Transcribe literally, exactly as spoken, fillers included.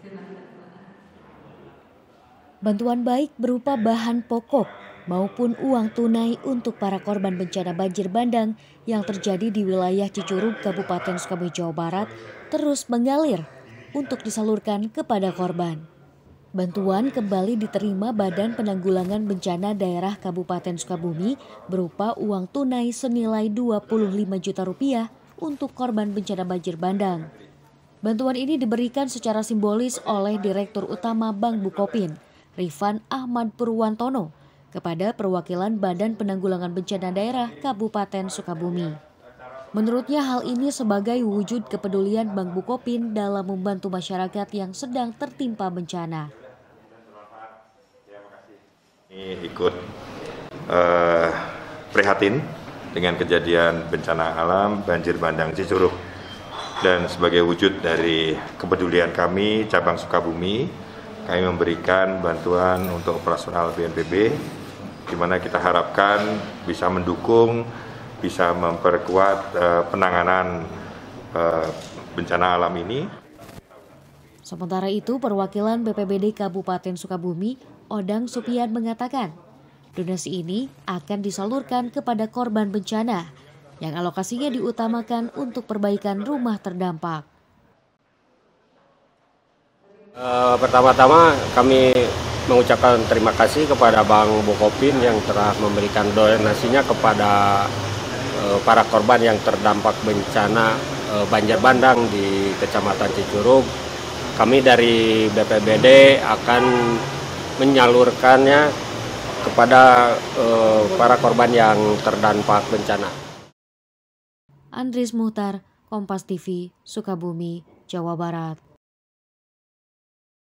Bantuan baik berupa bahan pokok maupun uang tunai untuk para korban bencana banjir bandang yang terjadi di wilayah Cicurug, Kabupaten Sukabumi, Jawa Barat terus mengalir untuk disalurkan kepada korban. Bantuan kembali diterima Badan Penanggulangan Bencana Daerah Kabupaten Sukabumi berupa uang tunai senilai dua puluh lima juta rupiah untuk korban bencana banjir bandang. Bantuan ini diberikan secara simbolis oleh Direktur Utama Bank Bukopin, Rifan Ahmad Purwantono, kepada perwakilan Badan Penanggulangan Bencana Daerah Kabupaten Sukabumi. Menurutnya hal ini sebagai wujud kepedulian Bank Bukopin dalam membantu masyarakat yang sedang tertimpa bencana. Ini ikut uh, prihatin dengan kejadian bencana alam banjir bandang Cicurug, dan sebagai wujud dari kepedulian kami cabang Sukabumi, kami memberikan bantuan untuk operasional B N P B, di mana kita harapkan bisa mendukung, bisa memperkuat uh, penanganan uh, bencana alam ini. Sementara itu, perwakilan B P B D Kabupaten Sukabumi, Odang Supian mengatakan, donasi ini akan disalurkan kepada korban bencana yang alokasinya diutamakan untuk perbaikan rumah terdampak. Uh, pertama-tama kami mengucapkan terima kasih kepada Bank Bukopin yang telah memberikan donasinya kepada uh, para korban yang terdampak bencana uh, banjir bandang di Kecamatan Cicurug. Kami dari B P B D akan menyalurkannya kepada uh, para korban yang terdampak bencana. Andris Muhtar, Kompas T V, Sukabumi, Jawa Barat.